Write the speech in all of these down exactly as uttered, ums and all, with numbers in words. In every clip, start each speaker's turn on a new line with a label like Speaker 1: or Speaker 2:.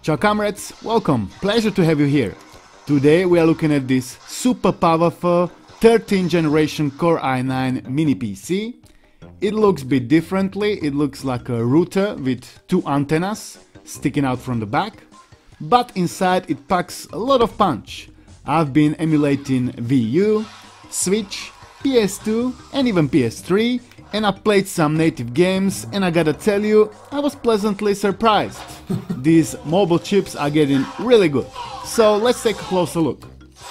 Speaker 1: Ciao comrades, welcome, pleasure to have you here. Today we are looking at this super powerful thirteenth generation Core i nine mini P C. It looks a bit differently, it looks like a router with two antennas sticking out from the back, but inside it packs a lot of punch. I've been emulating Wii U, Switch, P S two and even P S three, and I played some native games, and I gotta tell you, I was pleasantly surprised. These mobile chips are getting really good. So let's take a closer look.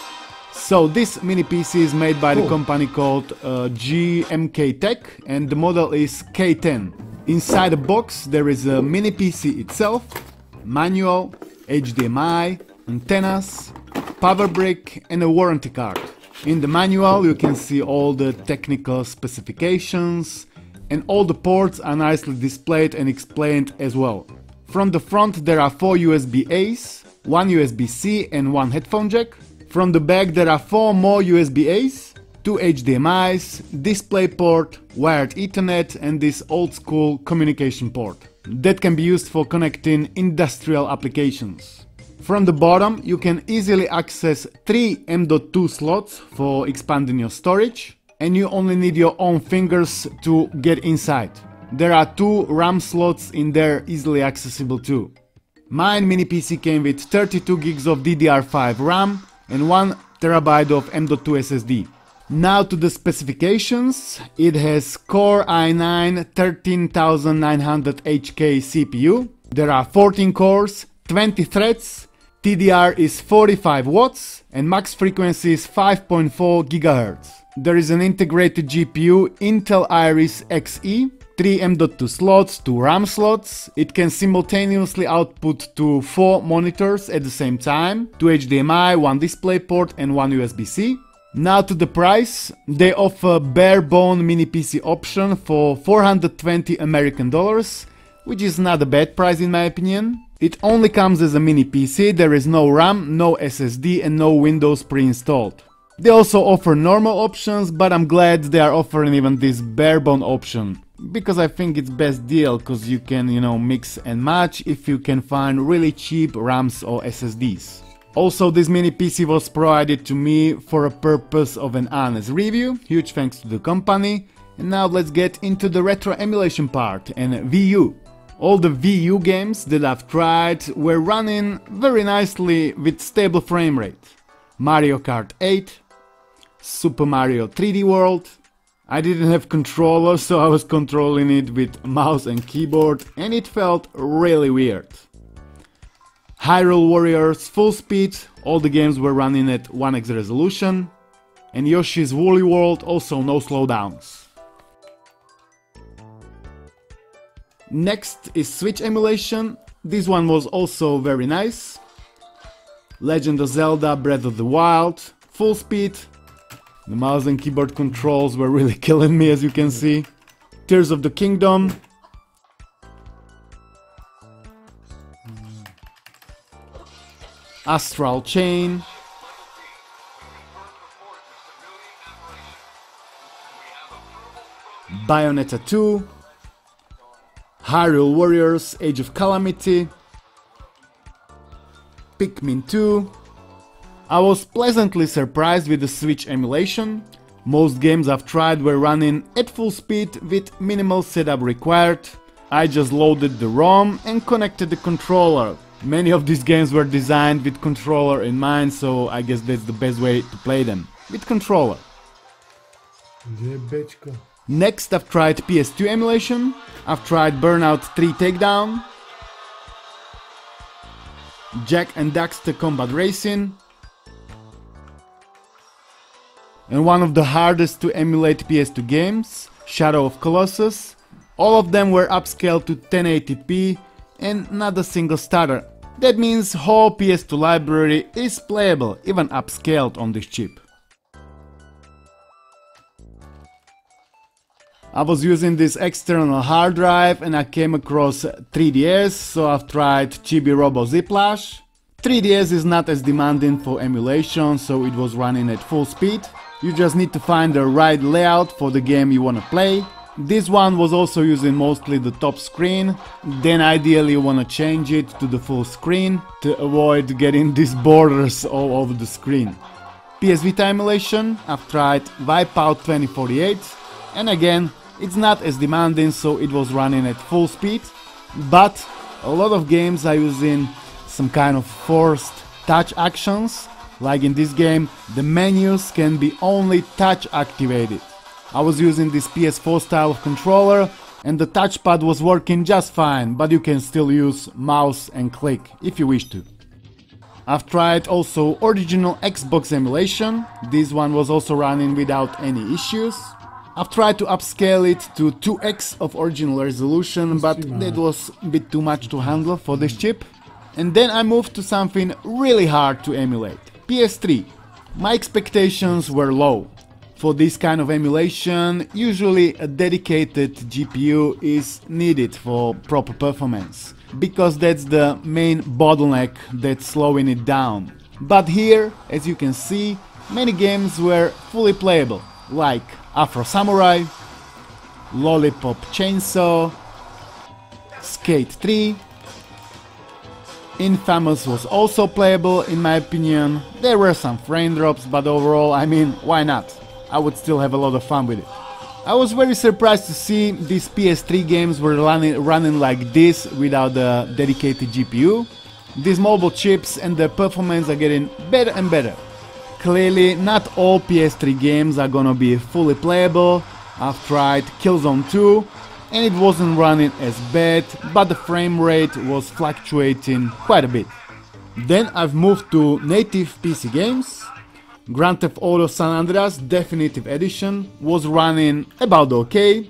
Speaker 1: So this mini P C is made by the company called uh, GMKtec, and the model is K ten. Inside the box there is a mini P C itself, manual, H D M I, antennas, power brick and a warranty card. In the manual you can see all the technical specifications, and all the ports are nicely displayed and explained as well. From the front there are four U S B A's, one U S B C and one headphone jack. From the back there are four more U S B A's, two H D M I's, DisplayPort, wired Ethernet and this old school communication port that can be used for connecting industrial applications. From the bottom you can easily access three M dot two slots for expanding your storage, and you only need your own fingers to get inside. There are two RAM slots in there easily accessible too. Mine mini P C came with thirty-two gigs of D D R five RAM and one terabyte of M dot two S S D. Now to the specifications. It has Core i nine thirteen thousand nine hundred H K C P U. There are fourteen cores, twenty threads, T D R is forty-five watts and max frequency is five point four gigahertz. There is an integrated G P U Intel Iris X E, three M dot two slots, two RAM slots. It can simultaneously output to four monitors at the same time, two H D M I, one DisplayPort and one U S B C. Now to the price. They offer bare bone mini P C option for four hundred twenty American dollars, which is not a bad price in my opinion. It only comes as a mini P C, there is no RAM, no S S D and no Windows pre-installed. They also offer normal options, but I'm glad they are offering even this barebone option, because I think it's best deal, cause you can, you know, mix and match if you can find really cheap RAMs or S S Ds. Also, this mini P C was provided to me for a purpose of an honest review, huge thanks to the company. And now let's get into the retro emulation part and Wii U. All the Wii U games that I've tried were running very nicely with stable frame rate. Mario Kart eight, Super Mario three D World. I didn't have controller, so I was controlling it with mouse and keyboard, and it felt really weird. Hyrule Warriors Full Speed, all the games were running at one X resolution. And Yoshi's Woolly World, also no slowdowns. Next is Switch emulation. This one was also very nice. Legend of Zelda Breath of the Wild, full speed. The mouse and keyboard controls were really killing me, as you can see. Tears of the Kingdom. Astral Chain. Bayonetta two. Hyrule Warriors Age of Calamity, Pikmin two. I was pleasantly surprised with the Switch emulation. Most games I've tried were running at full speed with minimal setup required. I just loaded the ROM and connected the controller. Many of these games were designed with controller in mind, so I guess that's the best way to play them, with controller. Next I've tried P S two emulation, I've tried Burnout three Takedown, Jak and Daxter Combat Racing, and one of the hardest to emulate P S two games, Shadow of Colossus. All of them were upscaled to ten eighty p and not a single stutter. That means whole P S two library is playable, even upscaled on this chip. I was using this external hard drive and I came across three D S, so I've tried Chibi Robo Ziplash. three D S is not as demanding for emulation, so it was running at full speed. You just need to find the right layout for the game you wanna play. This one was also using mostly the top screen, then ideally you wanna change it to the full screen to avoid getting these borders all over the screen. P S Vita Emulation, I've tried Wipeout twenty forty-eight, and again, it's not as demanding, so it was running at full speed, but a lot of games are using some kind of forced touch actions, like in this game, the menus can be only touch activated. I was using this P S four style of controller and the touchpad was working just fine, but you can still use mouse and click if you wish to. I've tried also original Xbox emulation, this one was also running without any issues. I've tried to upscale it to two X of original resolution, but that was a bit too much to handle for this chip. And then I moved to something really hard to emulate, P S three. My expectations were low. For this kind of emulation, usually a dedicated G P U is needed for proper performance, because that's the main bottleneck that's slowing it down. But here, as you can see, many games were fully playable, like Afro Samurai, Lollipop Chainsaw, Skate three, Infamous was also playable in my opinion. There were some frame drops, but overall, I mean, why not? I would still have a lot of fun with it. I was very surprised to see these P S three games were running, running like this without a dedicated G P U. These mobile chips and their performance are getting better and better. Clearly, not all P S three games are gonna be fully playable. I've tried Killzone two and it wasn't running as bad, but the frame rate was fluctuating quite a bit. Then I've moved to native P C games. Grand Theft Auto San Andreas Definitive Edition was running about okay.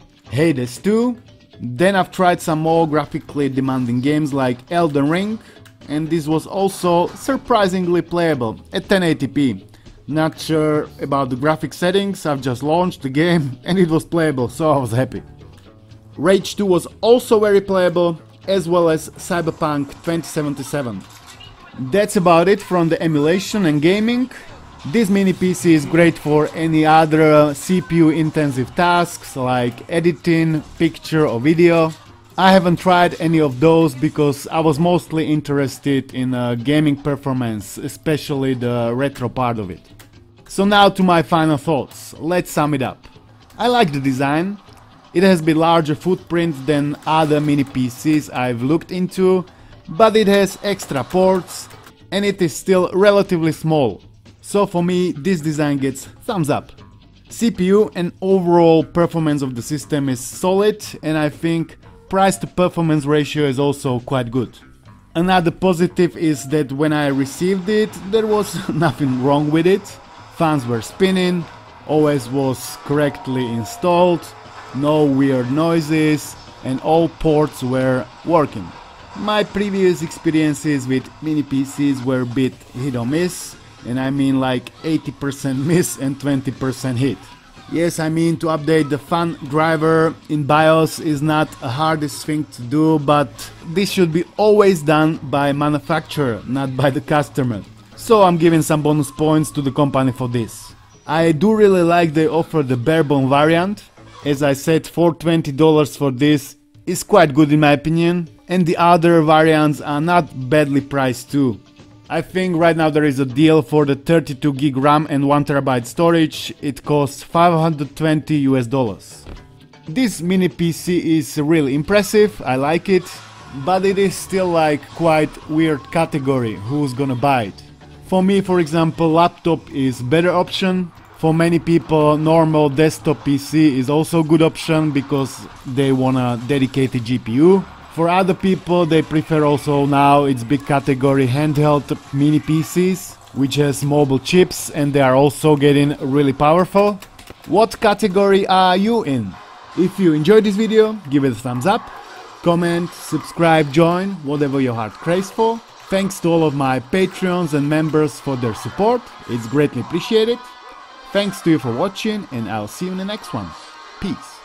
Speaker 1: Hades two. Then I've tried some more graphically demanding games like Elden Ring, and this was also surprisingly playable at ten eighty p. Not sure about the graphic settings, I've just launched the game and it was playable, so I was happy. Rage two was also very playable, as well as Cyberpunk twenty seventy-seven. That's about it from the emulation and gaming. This mini P C is great for any other uh, C P U intensive tasks like editing, picture or video. I haven't tried any of those because I was mostly interested in uh, gaming performance, especially the retro part of it. So now to my final thoughts, let's sum it up. I like the design. It has a bit larger footprint than other mini P Cs I've looked into, but it has extra ports and it is still relatively small. So for me, this design gets thumbs up. C P U and overall performance of the system is solid, and I think price to performance ratio is also quite good. Another positive is that when I received it, there was nothing wrong with it. Fans were spinning, O S was correctly installed, no weird noises, and all ports were working. My previous experiences with mini P Cs were a bit hit or miss, and I mean like eighty percent miss and twenty percent hit. Yes, I mean to update the fan driver in BIOS is not a hardest thing to do, but this should be always done by manufacturer, not by the customer. So I'm giving some bonus points to the company for this. I do really like they offer the barebone variant. As I said, four hundred twenty dollars for this is quite good in my opinion, and the other variants are not badly priced too. I think right now there is a deal for the thirty-two gig RAM and one terabyte storage. It costs five hundred twenty US dollars. This mini P C is really impressive, I like it, but it is still like quite weird category who's gonna buy it. For me, for example, laptop is better option. For many people, normal desktop P C is also a good option because they want a dedicated G P U. For other people, they prefer also now its big category handheld mini P Cs, which has mobile chips and they are also getting really powerful. What category are you in? If you enjoyed this video, give it a thumbs up, comment, subscribe, join, whatever your heart craves for. Thanks to all of my Patreons and members for their support, it's greatly appreciated. Thanks to you for watching and I'll see you in the next one. Peace.